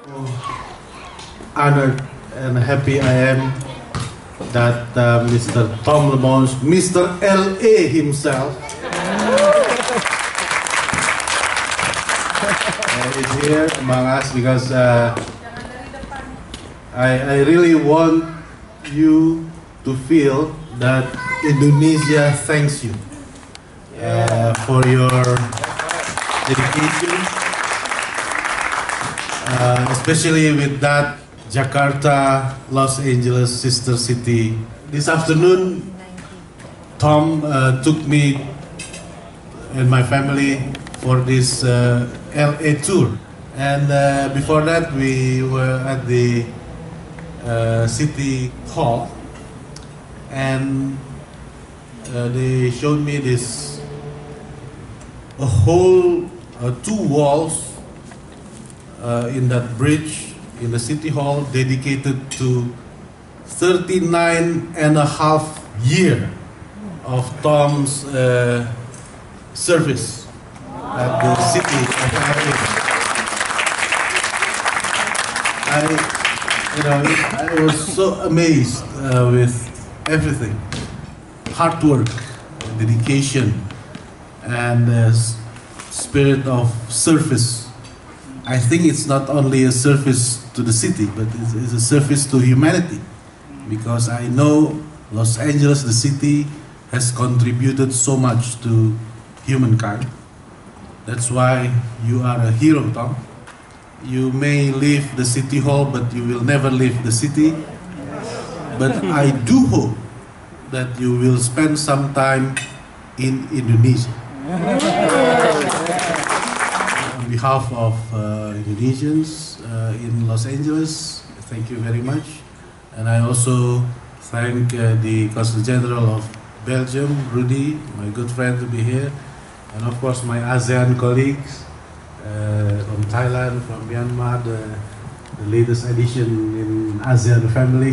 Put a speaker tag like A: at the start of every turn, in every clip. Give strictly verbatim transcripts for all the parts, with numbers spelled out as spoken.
A: Honored and happy I am that uh, Mister Tom Lemons, Mister L A himself, uh, is here among us because uh, I, I really want you to feel that Indonesia thanks you uh, for your dedication, uh, especially with that Jakarta, Los Angeles sister city. This afternoon, Tom uh, took me and my family for this uh, L A tour. And uh, before that, we were at the uh, City Hall, and uh, they showed me this a whole uh, two walls uh, in that bridge in the City Hall dedicated to thirty-nine and a half year of Tom's uh, service at the city of L A. I, you know, I was so amazed uh, with everything, hard work, dedication, and uh, spirit of service. I think it's not only a service to the city, but it's, it's a service to humanity, because I know Los Angeles, the city, has contributed so much to humankind. That's why you are a hero, Tom. You may leave the City Hall, but you will never leave the city. But I do hope that you will spend some time in Indonesia. On behalf of uh, Indonesians uh, in Los Angeles, thank you very much. And I also thank uh, the Consul General of Belgium, Rudy, my good friend, to be here. And of course my ASEAN colleagues uh, from Thailand, from Myanmar, the, the latest addition in ASEAN family.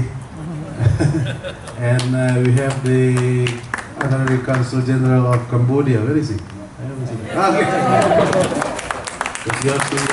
A: And uh, we have the Honorary Consul General of Cambodia. Where is he? I haven't seen him. Ah, okay. It's yours too,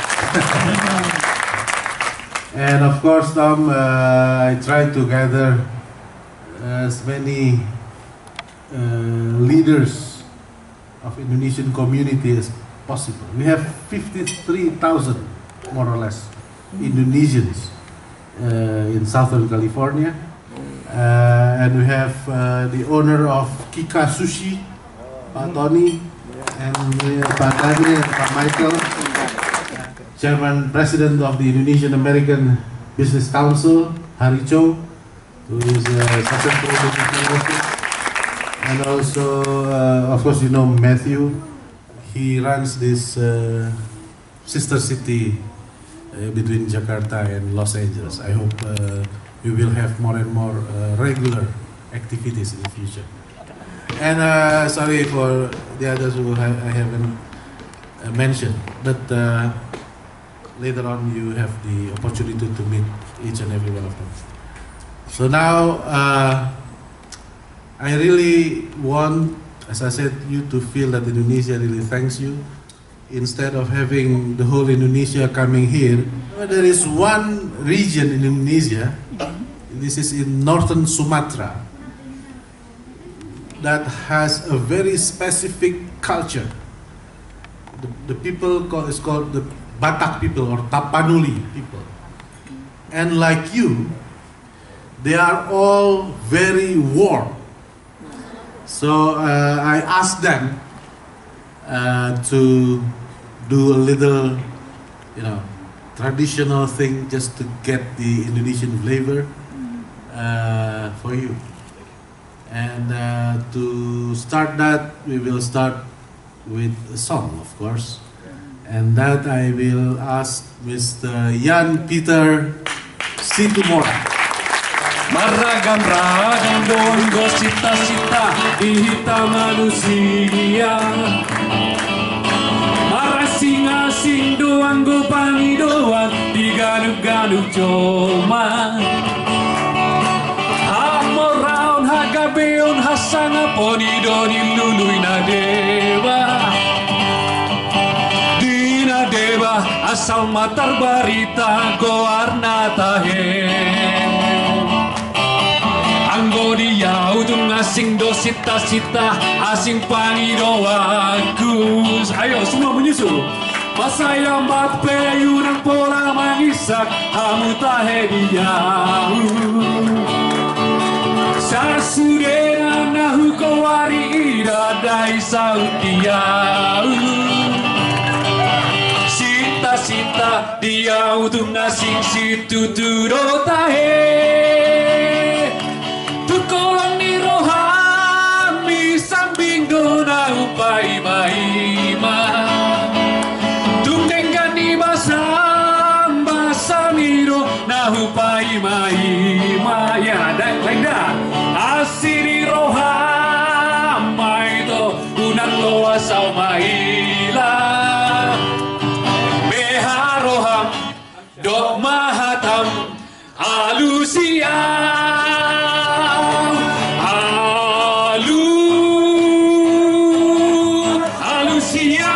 A: yeah. And of course, Tom, uh, I tried to gather as many uh, leaders of Indonesian community as possible. We have fifty-three thousand, more or less, Indonesians uh, in Southern California. Uh, and we have uh, the owner of Kika Sushi, Pak Tony, and uh, Pak Andre and Pak Michael, Chairman President of the Indonesian American Business Council, Hari Cho, who is a successful business. And also, uh, of course, you know Matthew. He runs this uh, sister city uh, between Jakarta and Los Angeles. I hope uh, we will have more and more uh, regular activities in the future. And uh, sorry for the others who ha I haven't uh, mentioned, but uh, later on you have the opportunity to meet each and every one of them. So now, uh, I really want, as I said, you to feel that Indonesia really thanks you. Instead of having the whole Indonesia coming here, there is one region in Indonesia, this is in northern Sumatra, that has a very specific culture. The, the people call, is called the Batak people or Tapanuli people. And like you, they are all very warm. So uh, I asked them uh, to do a little, you know, traditional thing just to get the Indonesian flavor uh, for you. And uh, to start that, we will start with a song, of course. And that I will ask Mister Jan Peter Situmora.
B: Maragam-ragam doon gosita-sita ihita manusia. Marasing-asing doang go pangidoan di ganug-ganug joma. Hamoraon hagabeon hasanga ponido niluluy na dewa. Di na dewa as asal matar barita goarna tahe anggo dia utung asing do sita-sita asing pangidoakus. Ayo semua menyusul. Masaya mat peyurang pola mangisak hamu tahe dia Sasudena nahu kawari idadai sautia Sita-sita dia utung asing situ turo tahe Tukolang ni rohami sambing do nahu pai maima Samiro nahupai mai maya dan lengda asiri roha mai to unang loa sau maila beha roham dok mahatam alusia alu alusia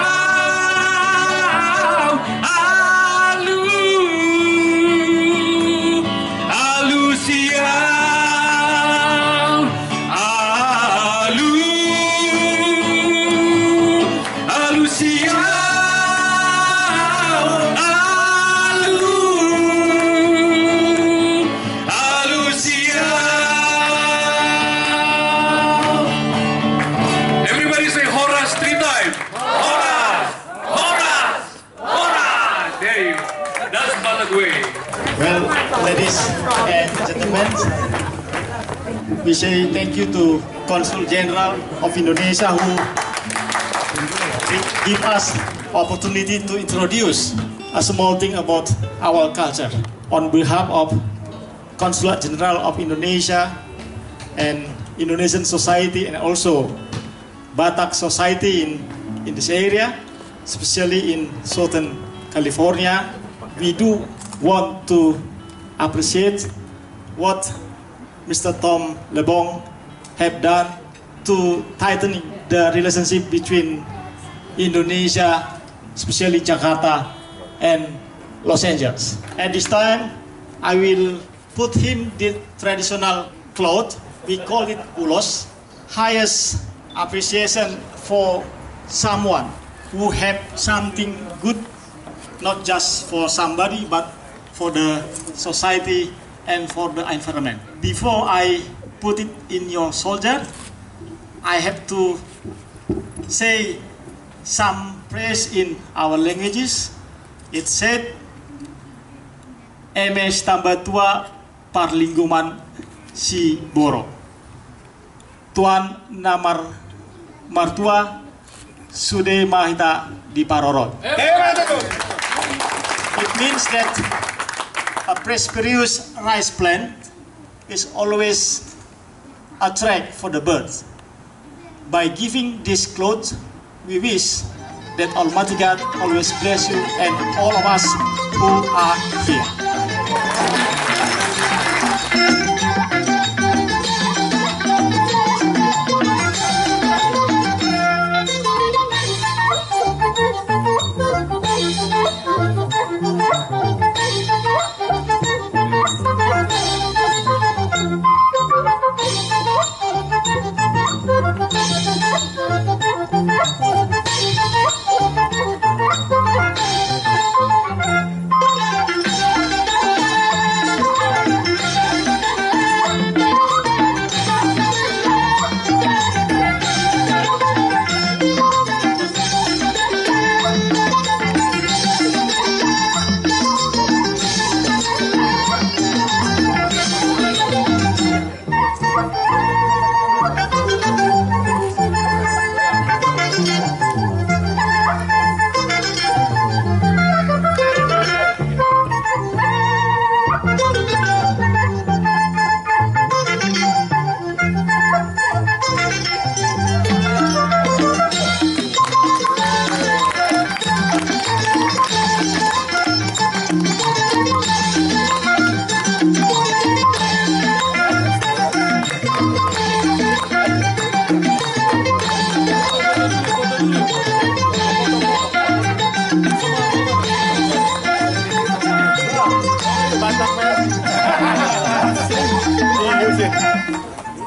C: Well, ladies and gentlemen, we say thank you to Consul General of Indonesia who give us opportunity to introduce a small thing about our culture. On behalf of Consulate General of Indonesia and Indonesian Society and also Batak Society in, in this area, especially in Southern California, we do want to appreciate what Mister Tom Lebong have done to tighten the relationship between Indonesia, especially Jakarta and Los Angeles. At this time, I will put him the traditional cloth. We call it ulos. Highest appreciation for someone who have something good, not just for somebody, but for the society and for the environment. Before I put it in your soldier, I have to say some praise in our languages. It said, Emes tambah tua parlingguman si boro. Tuan namar martua sude mahita di parorot. It means that a prosperous rice plant is always a track for the birds. By giving this clothes, we wish that Almighty God always bless you and all of us who are here.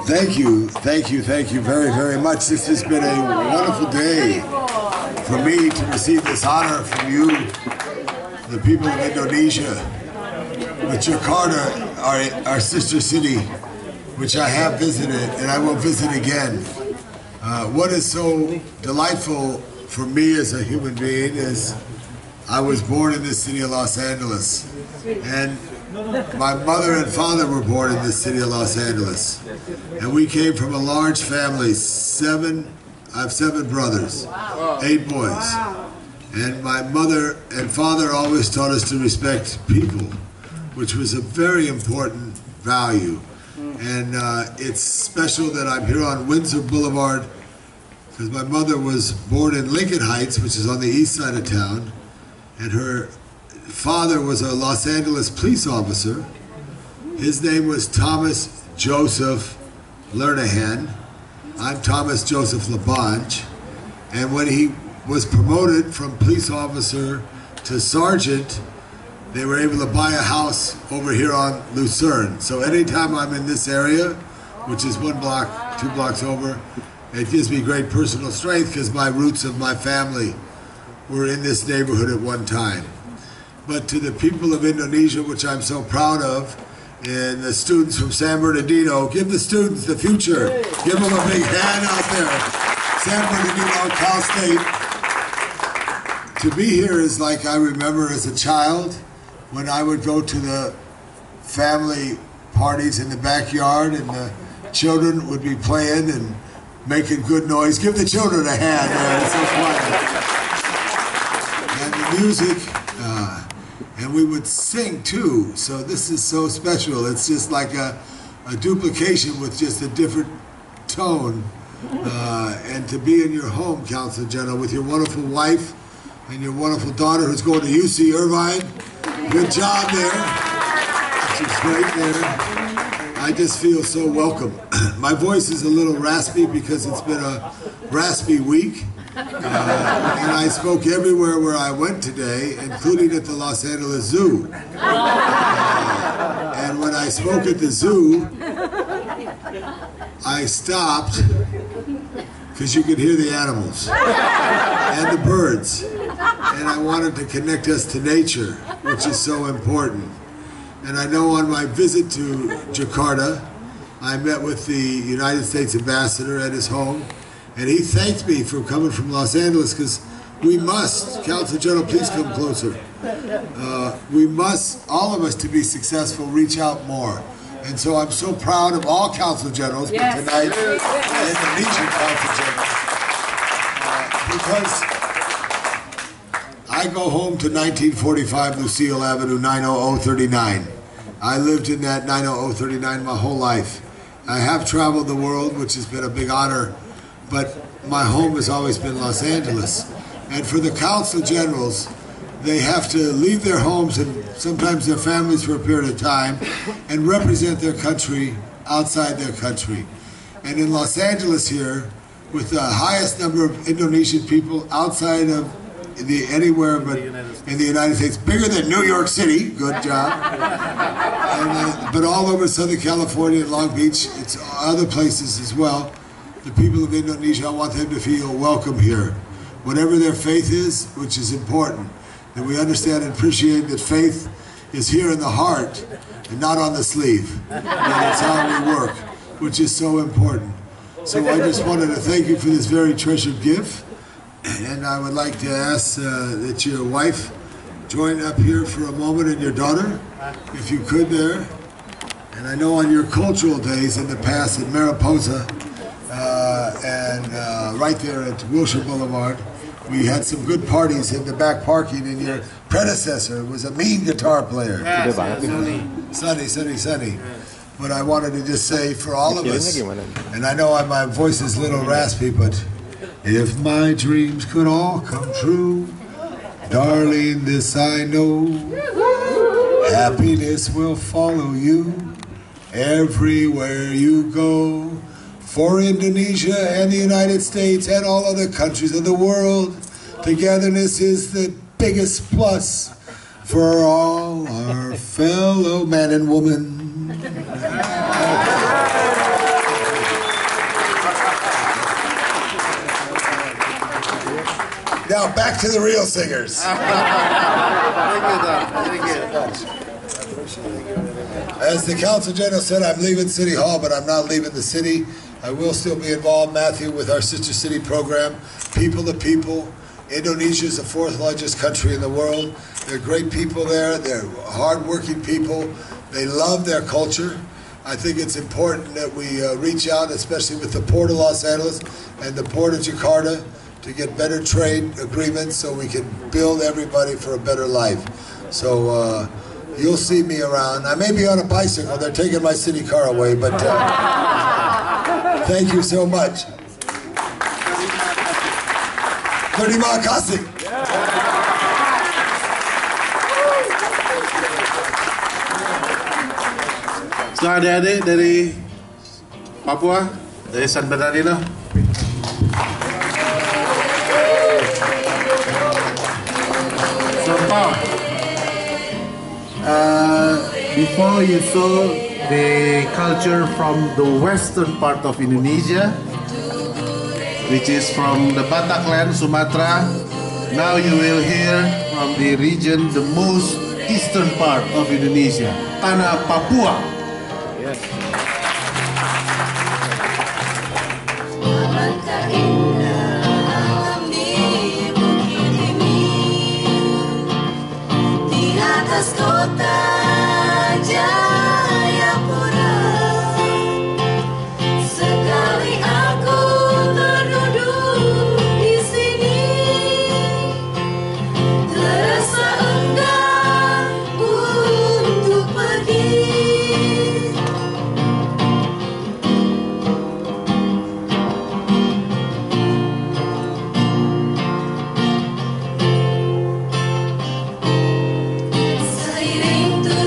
D: thank you, thank you, thank you very, very much. This has been a wonderful day for me to receive this honor from you, the people of Indonesia, with Jakarta, our, our sister city, which I have visited and I will visit again. Uh, what is so delightful for me as a human being is I was born in this city of Los Angeles, and my mother and father were born in this city of Los Angeles, and we came from a large family, seven, I have seven brothers, eight boys, and my mother and father always taught us to respect people, which was a very important value. And uh, it's special that I'm here on Windsor Boulevard because my mother was born in Lincoln Heights, which is on the east side of town, and her father was a Los Angeles police officer. His name was Thomas Joseph Lernahan. I'm Thomas Joseph LaBonge. And when he was promoted from police officer to sergeant, they were able to buy a house over here on Lucerne. So anytime I'm in this area, which is one block, two blocks over, it gives me great personal strength because my roots of my family were in this neighborhood at one time. But to the people of Indonesia, which I'm so proud of, and the students from San Bernardino, give the students the future. Give them a big hand out there. San Bernardino, Cal State. To be here is like I remember as a child, when I would go to the family parties in the backyard and the children would be playing and making good noise. Give the children a hand, man. It's so quiet. And the music, uh, and we would sing too. So this is so special. It's just like a, a duplication with just a different tone. Uh, and to be in your home, Council General, with your wonderful wife and your wonderful daughter who's going to U C Irvine. Good job there. She's right there. I just feel so welcome. My voice is a little raspy because it's been a raspy week. Uh, and I spoke everywhere where I went today, including at the Los Angeles Zoo. Uh, and when I spoke at the zoo, I stopped because you could hear the animals and the birds. And I wanted to connect us to nature, which is so important. And I know on my visit to Jakarta, I met with the United States ambassador at his home, and he thanked me for coming from Los Angeles because we must, Council General, please come closer. Uh, we must, all of us to be successful, reach out more. And so I'm so proud of all Council Generals, yes. But tonight, the Indonesian Council Generals, uh, because I go home to nineteen forty-five Lucille Avenue, nine oh oh thirty-nine. I lived in that nine oh oh thirty-nine my whole life. I have traveled the world, which has been a big honor, but my home has always been Los Angeles. And for the Council Generals, they have to leave their homes and sometimes their families for a period of time and represent their country outside their country. And in Los Angeles here, with the highest number of Indonesian people outside of the anywhere but in the United States, bigger than New York City, good job. And, uh, but all over Southern California and Long Beach, it's other places as well. The people of Indonesia, I want them to feel welcome here. Whatever their faith is, which is important, that we understand and appreciate that faith is here in the heart and not on the sleeve. And that's how we work, which is so important. So I just wanted to thank you for this very treasured gift. And I would like to ask uh, that your wife join up here for a moment, and your daughter, if you could there. And I know on your cultural days in the past at Mariposa uh, and uh, right there at Wilshire Boulevard, we had some good parties in the back parking, and your predecessor was a mean guitar player. Yes, Sunny. Sunny, Sunny, Sunny. Yes. But I wanted to just say for all of us, and I know my voice is a little raspy, but if my dreams could all come true, darling, this I know, happiness will follow you everywhere you go. For Indonesia and the United States and all other countries of the world, togetherness is the biggest plus for all our fellow man and woman. Now back to the real singers.
A: Thank you, Tom. Thank you.
D: As the Council General said, I'm leaving City Hall, but I'm not leaving the city. I will still be involved, Matthew, with our Sister City program, People to People. Indonesia is the fourth largest country in the world. They're great people there. They're hardworking people. They love their culture. I think it's important that we uh, reach out, especially with the Port of Los Angeles and the Port of Jakarta, to get better trade agreements so we can build everybody for a better life. So uh, you'll see me around. I may be on a bicycle. They're taking my city car away, but uh, thank you so much. Terima kasih.
A: So adik-adik dari Papua, dari San Bernardino. So Tom, uh, before you saw the culture from the western part of Indonesia, which is from the Batak land, Sumatra. Now you will hear from the region, the most eastern part of Indonesia, Tanah Papua. Yes.
E: Seiring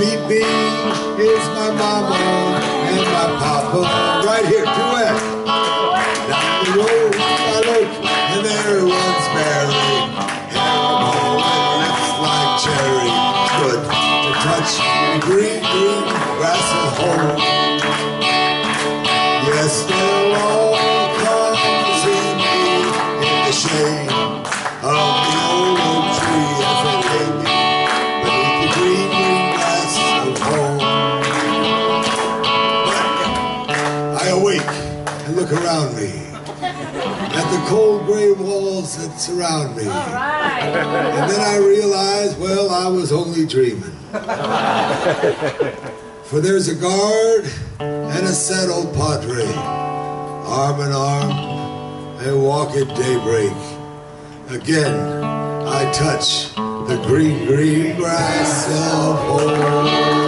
D: meet me is my mama and my papa. Right here, duet. Down the road I look, and there runs Mary. Hair and lips like cherry. Good to touch the green, green grass at home. Yes, they'll all come to see me in the shade of the old oak tree as they lay me beneath the green, green grass of home. But I awake and look around me at the cold gray walls that surround me.
E: All right.
D: And then I realize, well, I was only dreaming. For there's a guard and a sad old padre, arm in arm, they walk at daybreak. Again, I touch the green, green grass of home.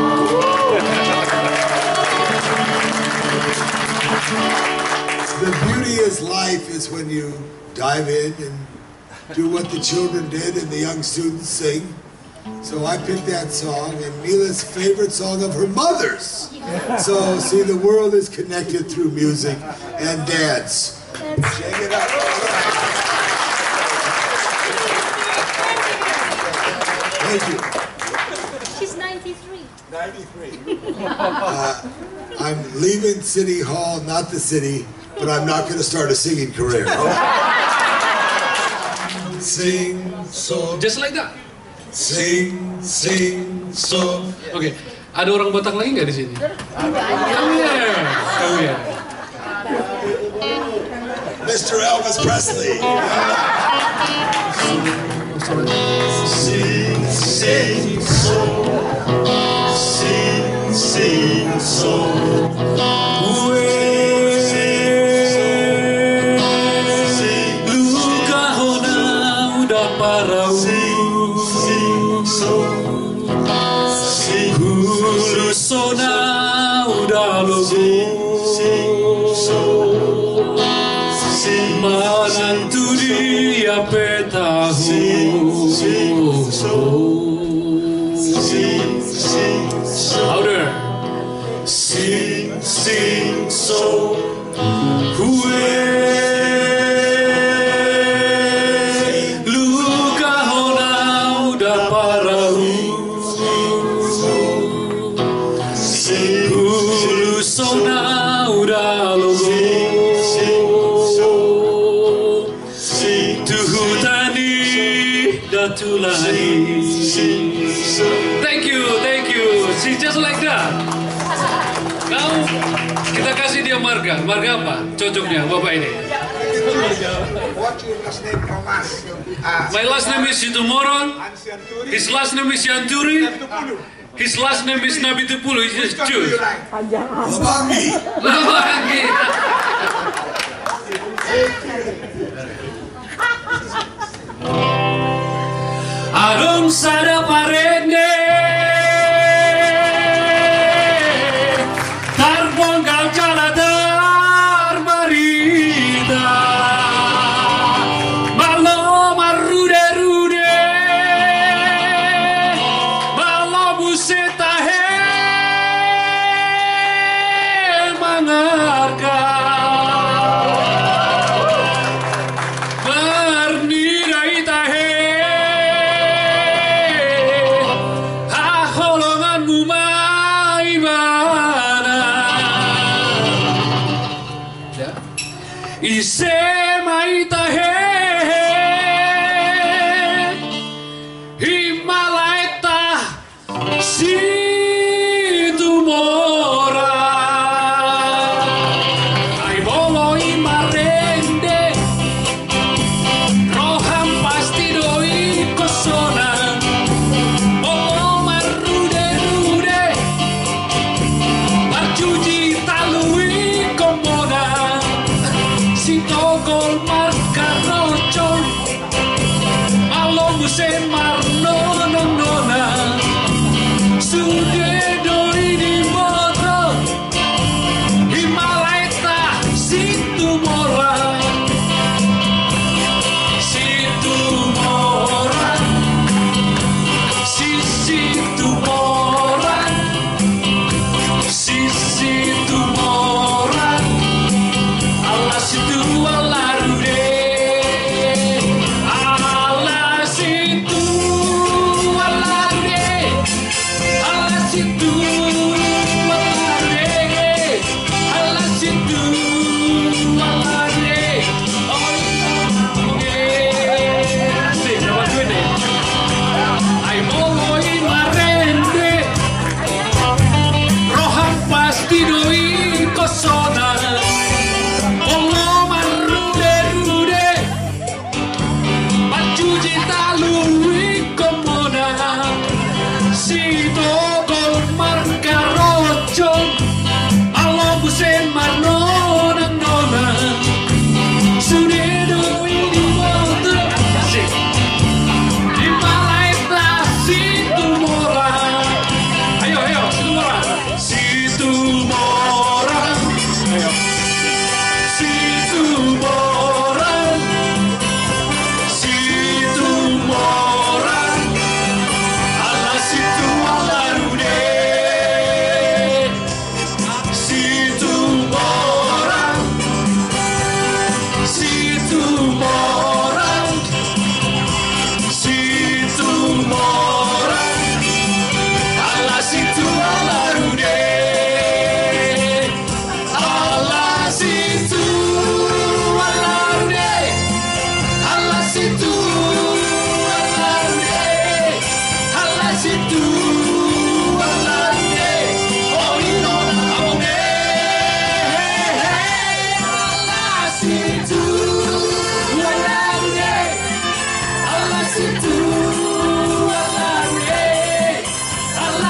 D: The beauty of life is when you dive in and do what the children did and the young students sing. So I picked that song, and Mila's favorite song of her mother's. So, see, the world is connected through music and dance. Shake it up. Thank you.
E: She's ninety-three.
D: ninety-three. Uh, I'm leaving City Hall, not the city, but I'm not going to start a singing career. Sing, song.
B: Just like that.
D: Sing, sing, song.
B: Oke, okay. Ada orang Batak lagi nggak di sini? Come here, come here.
D: Mister Elvis Presley. Sing, sing, song. Sing, sing, song.
B: Luka hona udah parau. Sona udah logo menantu dia petahu. Louder. Sing, sing, so hue luka hona udah parau. Sona udah logo tuhutani datulani. Thank you, thank you. She's just like that. Now kita kasih dia marga. Marga apa? Cocoknya bapak ini.
F: What's your last name, Thomas?
B: My last name is Situmoron. His last name is Yanturi. His last name is Nabitupulu. He just choose.
D: Labangi.
B: Labangi. Arum sada parende tarbonggal jaladar marida malo marude rude malo buseta he mangarga bernira itahe Ise maitahe Himalaita Situmora Ai bolo imarende Roham pasti doi kosona Bolo marude rude Marjuji talui komona Sintogol markarocol Alo musen marno nonona Su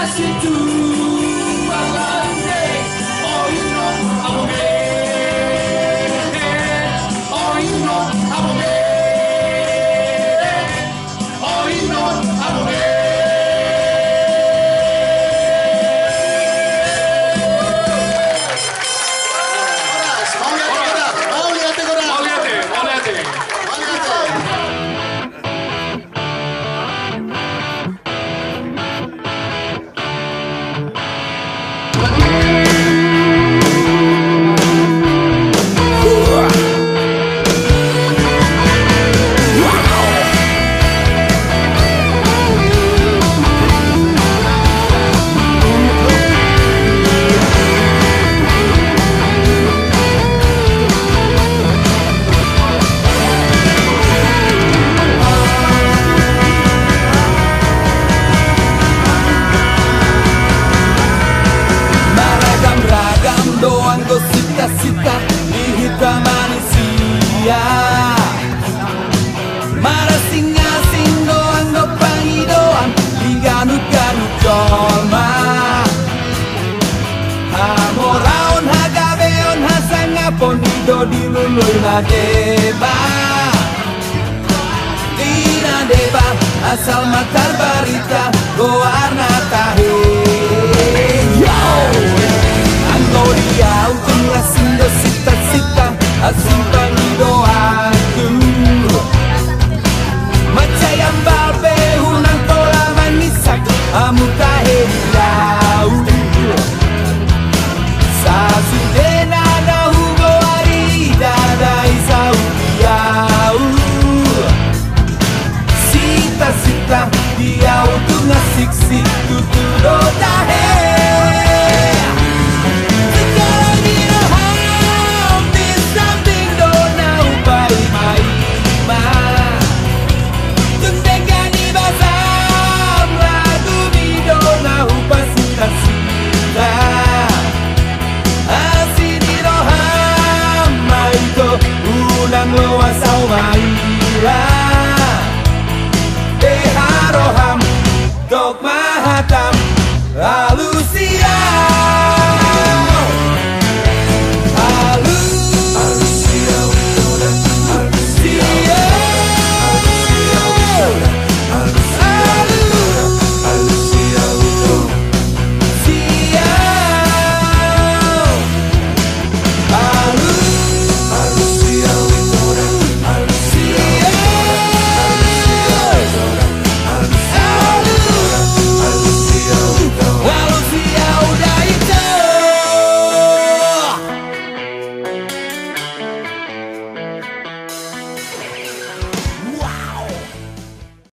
G: Sita di hitam manusia Marasing-asing doang do pangidoan Diganut-ganut colma Hamoraon hagabeon hasangapon Ido diluluy na deba Di na deba asal matar barita Goa